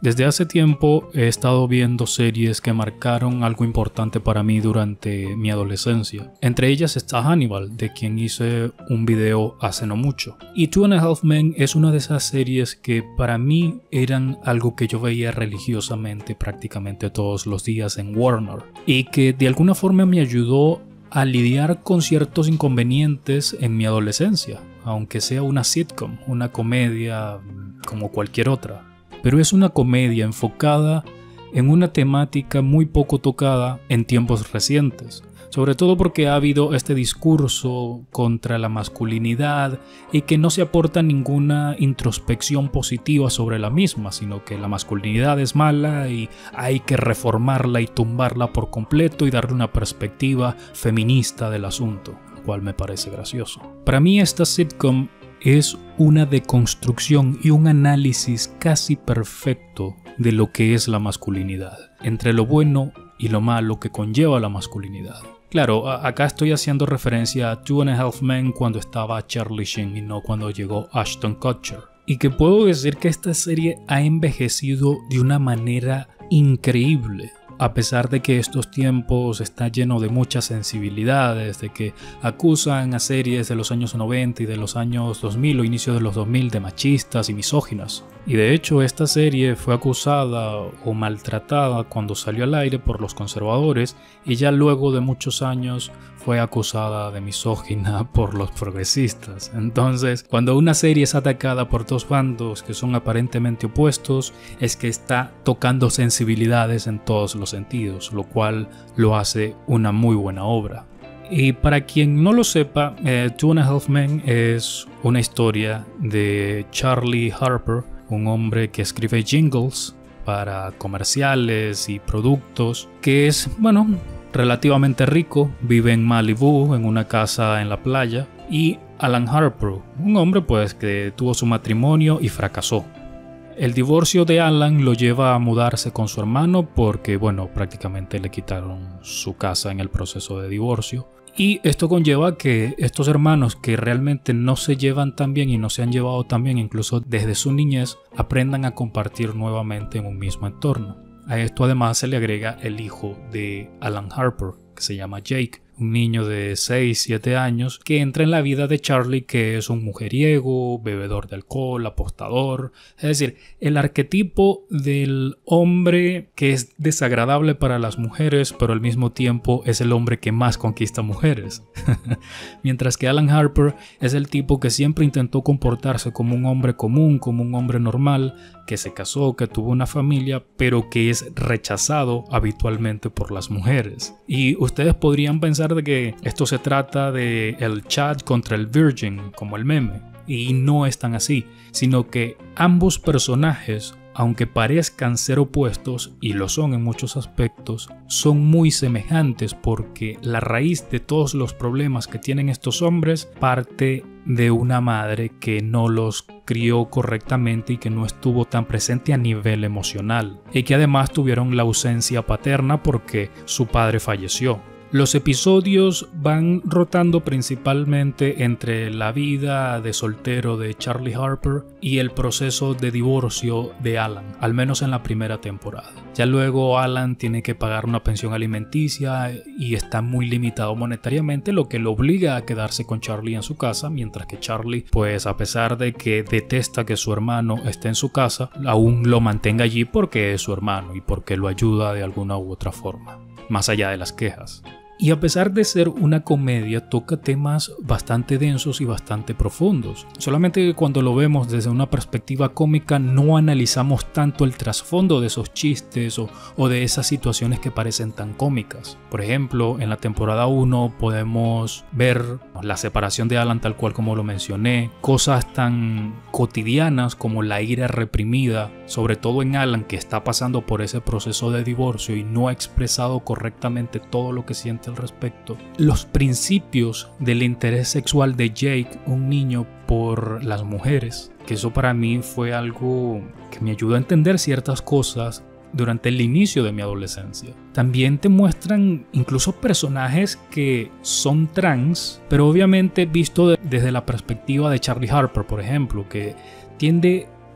Desde hace tiempo he estado viendo series que marcaron algo importante para mí durante mi adolescencia. Entre ellas está Hannibal, de quien hice un video hace no mucho. Y Two and a Half Men es una de esas series que para mí eran algo que yo veía religiosamente prácticamente todos los días en Warner. Y que de alguna forma me ayudó a lidiar con ciertos inconvenientes en mi adolescencia. Aunque sea una sitcom, una comedia como cualquier otra. Pero es una comedia enfocada en una temática muy poco tocada en tiempos recientes, sobre todo porque ha habido este discurso contra la masculinidad y que no se aporta ninguna introspección positiva sobre la misma, sino que la masculinidad es mala y hay que reformarla y tumbarla por completo y darle una perspectiva feminista del asunto, lo cual me parece gracioso. Para mí esta sitcom es una deconstrucción y un análisis casi perfecto de lo que es la masculinidad, entre lo bueno y lo malo que conlleva la masculinidad. Claro, acá estoy haciendo referencia a Two and a Half Men cuando estaba Charlie Sheen y no cuando llegó Ashton Kutcher. Y que puedo decir que esta serie ha envejecido de una manera increíble. A pesar de que estos tiempos están llenos de muchas sensibilidades, de que acusan a series de los años 90 y de los años 2000 o inicio de los 2000 de machistas y misóginas. Y de hecho esta serie fue acusada o maltratada cuando salió al aire por los conservadores y ya luego de muchos años fue acusada de misógina por los progresistas. Entonces, cuando una serie es atacada por dos bandos que son aparentemente opuestos, es que está tocando sensibilidades en todos los sentidos, lo cual lo hace una muy buena obra. Y para quien no lo sepa, Two and a Half Men es una historia de Charlie Harper, un hombre que escribe jingles para comerciales y productos, que es, relativamente rico, vive en Malibu, en una casa en la playa, y Alan Harper, un hombre pues que tuvo su matrimonio y fracasó. El divorcio de Alan lo lleva a mudarse con su hermano porque, prácticamente le quitaron su casa en el proceso de divorcio. Y esto conlleva que estos hermanos que realmente no se llevan tan bien y no se han llevado tan bien incluso desde su niñez, aprendan a compartir nuevamente en un mismo entorno. A esto además se le agrega el hijo de Alan Harper, que se llama Jake, un niño de 6-7 años que entra en la vida de Charlie, que es un mujeriego, bebedor de alcohol, apostador. Es decir, el arquetipo del hombre que es desagradable para las mujeres, pero al mismo tiempo es el hombre que más conquista mujeres. Mientras que Alan Harper es el tipo que siempre intentó comportarse como un hombre común, como un hombre normal, que se casó, que tuvo una familia, pero que es rechazado habitualmente por las mujeres. Y ustedes podrían pensar de que esto se trata de el Chad contra el Virgin, como el meme. Y no es tan así, sino que ambos personajes, aunque parezcan ser opuestos, y lo son en muchos aspectos, son muy semejantes porque la raíz de todos los problemas que tienen estos hombres parte de una madre que no los crió correctamente y que no estuvo tan presente a nivel emocional, y que además tuvieron la ausencia paterna porque su padre falleció. Los episodios van rotando principalmente entre la vida de soltero de Charlie Harper y el proceso de divorcio de Alan, al menos en la primera temporada. Ya luego Alan tiene que pagar una pensión alimenticia y está muy limitado monetariamente, lo que lo obliga a quedarse con Charlie en su casa, mientras que Charlie, pues a pesar de que detesta que su hermano esté en su casa, aún lo mantenga allí porque es su hermano y porque lo ayuda de alguna u otra forma, más allá de las quejas. Y a pesar de ser una comedia, toca temas bastante densos y bastante profundos. Solamente que cuando lo vemos desde una perspectiva cómica no analizamos tanto el trasfondo de esos chistes o de esas situaciones que parecen tan cómicas. Por ejemplo, en la temporada 1 podemos ver la separación de Alan tal cual como lo mencioné, cosas tan cotidianas como la ira reprimida, sobre todo en Alan, que está pasando por ese proceso de divorcio y no ha expresado correctamente todo lo que siente al respecto. Los principios del interés sexual de Jake, un niño, por las mujeres, que eso para mí fue algo que me ayudó a entender ciertas cosas durante el inicio de mi adolescencia. También te muestran incluso personajes que son trans, pero obviamente visto desde la perspectiva de Charlie Harper, por ejemplo, que tiende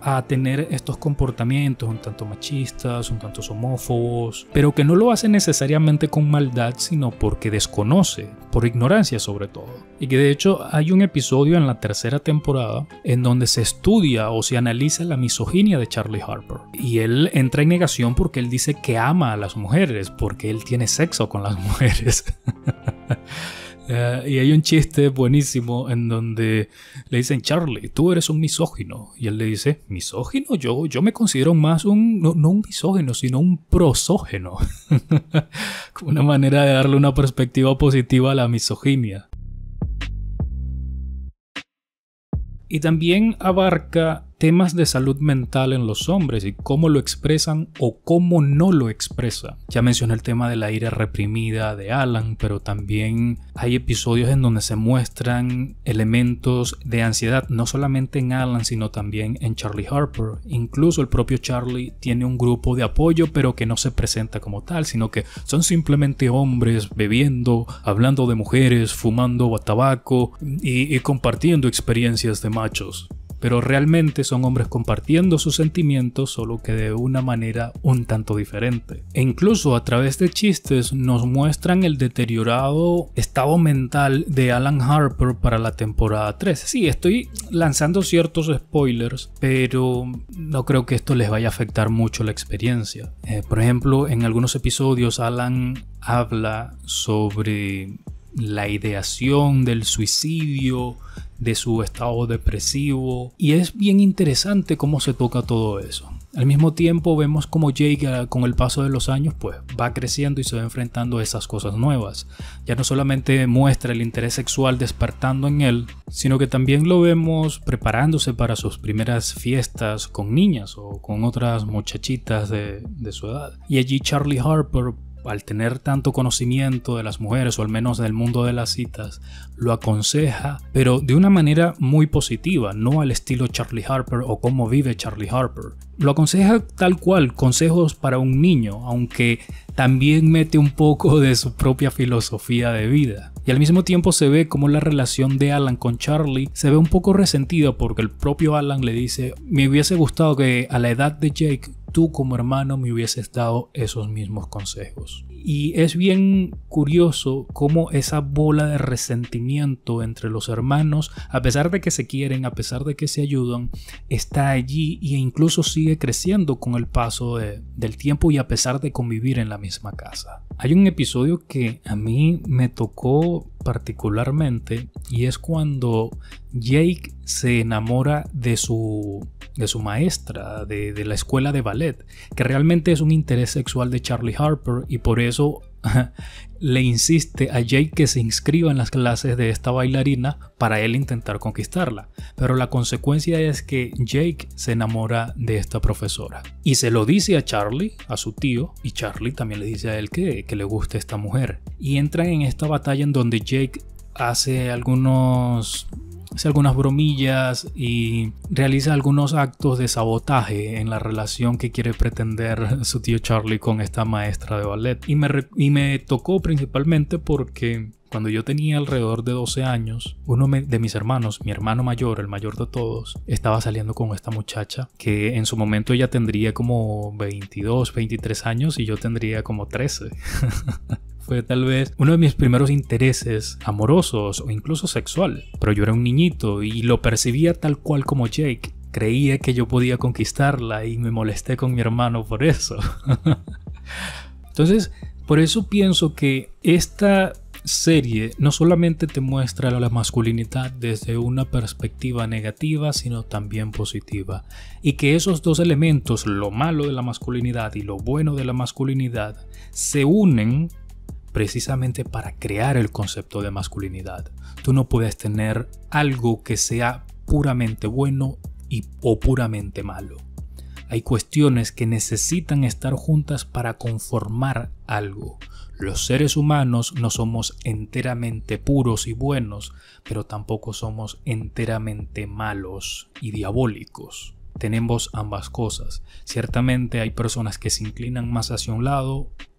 a tener estos comportamientos un tanto machistas, un tanto homófobos, pero que no lo hace necesariamente con maldad, sino porque desconoce, por ignorancia sobre todo. Y que de hecho hay un episodio en la tercera temporada en donde se estudia o se analiza la misoginia de Charlie Harper. Y él entra en negación porque él dice que ama a las mujeres, porque él tiene sexo con las mujeres. Y hay un chiste buenísimo en donde le dicen: Charlie, tú eres un misógino. Y él le dice: ¿misógino? Yo me considero más no un misógino, sino un prosógeno. Como una manera de darle una perspectiva positiva a la misoginia. Y también abarca temas de salud mental en los hombres y cómo lo expresan o cómo no lo expresan. Ya mencioné el tema de la ira reprimida de Alan, pero también hay episodios en donde se muestran elementos de ansiedad, no solamente en Alan, sino también en Charlie Harper. Incluso el propio Charlie tiene un grupo de apoyo, pero que no se presenta como tal, sino que son simplemente hombres bebiendo, hablando de mujeres, fumando tabaco y compartiendo experiencias de machos. Pero realmente son hombres compartiendo sus sentimientos, solo que de una manera un tanto diferente. E incluso a través de chistes nos muestran el deteriorado estado mental de Alan Harper para la temporada 3. Sí, estoy lanzando ciertos spoilers, pero no creo que esto les vaya a afectar mucho la experiencia. Por ejemplo, en algunos episodios Alan habla sobre la ideación del suicidio, de su estado depresivo, y es bien interesante cómo se toca todo eso. Al mismo tiempo vemos como Jake con el paso de los años pues va creciendo y se va enfrentando a esas cosas nuevas. Ya no solamente muestra el interés sexual despertando en él, sino que también lo vemos preparándose para sus primeras fiestas con niñas o con otras muchachitas de su edad. Y allí Charlie Harper, al tener tanto conocimiento de las mujeres, o al menos del mundo de las citas, lo aconseja, pero de una manera muy positiva, no al estilo Charlie Harper o cómo vive Charlie Harper. Lo aconseja tal cual, consejos para un niño, aunque también mete un poco de su propia filosofía de vida. Y al mismo tiempo se ve como la relación de Alan con Charlie se ve un poco resentida, porque el propio Alan le dice: me hubiese gustado que a la edad de Jake tú como hermano me hubieses dado esos mismos consejos. Y es bien curioso cómo esa bola de resentimiento entre los hermanos, a pesar de que se quieren, a pesar de que se ayudan, está allí e incluso sigue creciendo con el paso del tiempo y a pesar de convivir en la misma casa. Hay un episodio que a mí me tocó particularmente, y es cuando Jake se enamora de su maestra de la escuela de ballet, que realmente es un interés sexual de Charlie Harper, y por eso le insiste a Jake que se inscriba en las clases de esta bailarina para él intentar conquistarla. Pero la consecuencia es que Jake se enamora de esta profesora y se lo dice a Charlie, a su tío, y Charlie también le dice a él que le gusta esta mujer, y entran en esta batalla en donde Jake hace algunas bromillas y realiza algunos actos de sabotaje en la relación que quiere pretender su tío Charlie con esta maestra de ballet. Y me tocó principalmente porque cuando yo tenía alrededor de 12 años, uno de mis hermanos, mi hermano mayor, el mayor de todos, estaba saliendo con esta muchacha que en su momento ella tendría como 22, 23 años y yo tendría como 13. Fue tal vez uno de mis primeros intereses amorosos o incluso sexual, pero yo era un niñito y lo percibía tal cual como Jake. Creía que yo podía conquistarla y me molesté con mi hermano por eso. Entonces, por eso pienso que esta serie no solamente te muestra la masculinidad desde una perspectiva negativa, sino también positiva, y que esos dos elementos, lo malo de la masculinidad y lo bueno de la masculinidad, se unen precisamente para crear el concepto de masculinidad. Tú no puedes tener algo que sea puramente bueno o puramente malo. Hay cuestiones que necesitan estar juntas para conformar algo. Los seres humanos no somos enteramente puros y buenos, pero tampoco somos enteramente malos y diabólicos. Tenemos ambas cosas. Ciertamente hay personas que se inclinan más hacia un lado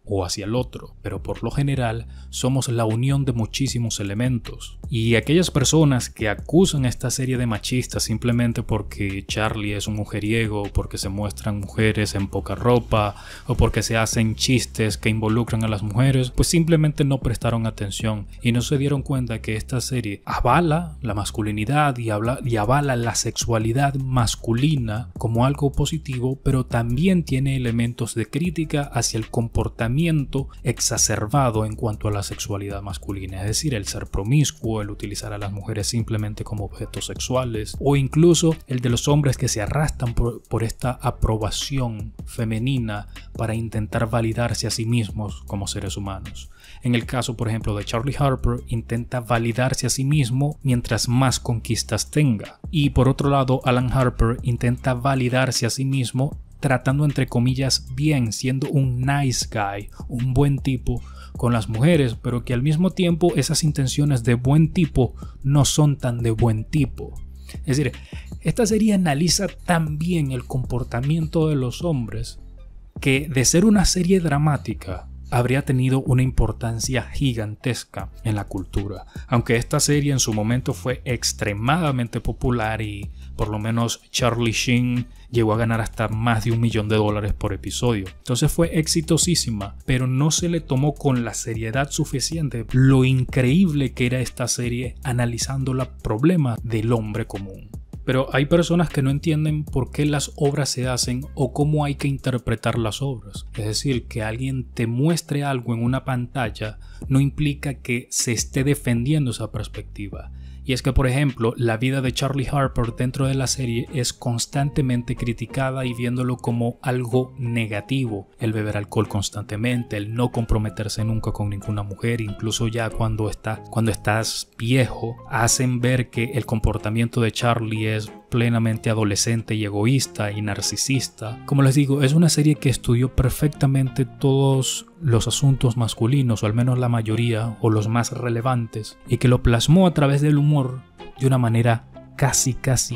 o hacia el otro, pero por lo general somos la unión de muchísimos elementos. Y aquellas personas que acusan a esta serie de machistas simplemente porque Charlie es un mujeriego, porque se muestran mujeres en poca ropa o porque se hacen chistes que involucran a las mujeres, pues simplemente no prestaron atención y no se dieron cuenta que esta serie avala la masculinidad y avala la sexualidad masculina como algo positivo, pero también tiene elementos de crítica hacia el comportamiento exacerbado en cuanto a la sexualidad masculina, es decir, el ser promiscuo, el utilizar a las mujeres simplemente como objetos sexuales, o incluso el de los hombres que se arrastran por esta aprobación femenina para intentar validarse a sí mismos como seres humanos. En el caso, por ejemplo, de Charlie Harper, intenta validarse a sí mismo mientras más conquistas tenga. Y por otro lado, Alan Harper intenta validarse a sí mismo tratando entre comillas bien, siendo un nice guy, un buen tipo con las mujeres, pero que al mismo tiempo esas intenciones de buen tipo no son tan de buen tipo. Es decir, esta serie analiza tan bien el comportamiento de los hombres que, de ser una serie dramática, habría tenido una importancia gigantesca en la cultura. Aunque esta serie en su momento fue extremadamente popular y por lo menos Charlie Sheen llegó a ganar hasta más de $1 millón por episodio. Entonces fue exitosísima, pero no se le tomó con la seriedad suficiente lo increíble que era esta serie analizando los problemas del hombre común. Pero hay personas que no entienden por qué las obras se hacen o cómo hay que interpretar las obras. Es decir, que alguien te muestre algo en una pantalla no implica que se esté defendiendo esa perspectiva. Y es que, por ejemplo, la vida de Charlie Harper dentro de la serie es constantemente criticada y viéndolo como algo negativo. El beber alcohol constantemente, el no comprometerse nunca con ninguna mujer, incluso ya cuando estás viejo, hacen ver que el comportamiento de Charlie es plenamente adolescente y egoísta y narcisista. Como les digo, es una serie que estudió perfectamente todos los asuntos masculinos, o al menos la mayoría, o los más relevantes, y que lo plasmó a través del humor de una manera casi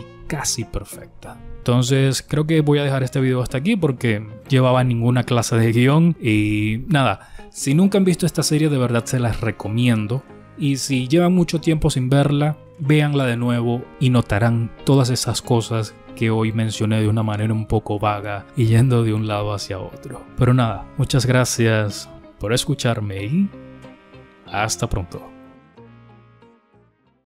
perfecta. Entonces creo que voy a dejar este video hasta aquí porque llevaba ninguna clase de guión y nada, si nunca han visto esta serie de verdad se las recomiendo. Y si llevan mucho tiempo sin verla, véanla de nuevo y notarán todas esas cosas que hoy mencioné de una manera un poco vaga y yendo de un lado hacia otro. Pero nada, muchas gracias por escucharme y hasta pronto.